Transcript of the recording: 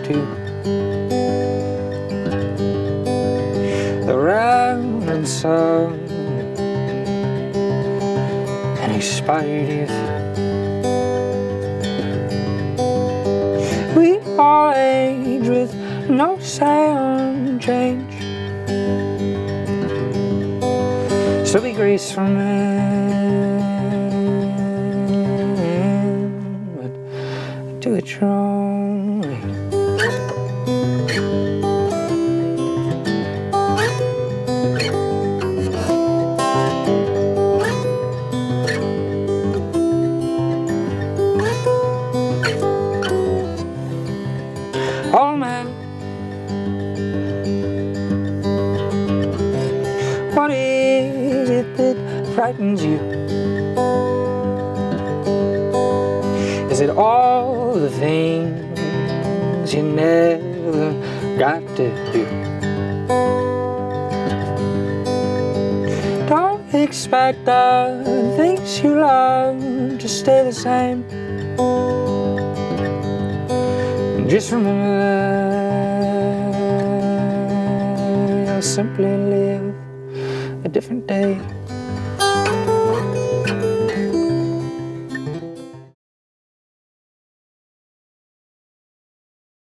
to the round sun and his spider youth. We all age with no sound change. Still be grease from him, but do it wrongly. Oh man, what is it that frightens you? Is it all the things you never got to do? Don't expect the things you love to stay the same. Just remember that you'll simply live a different day.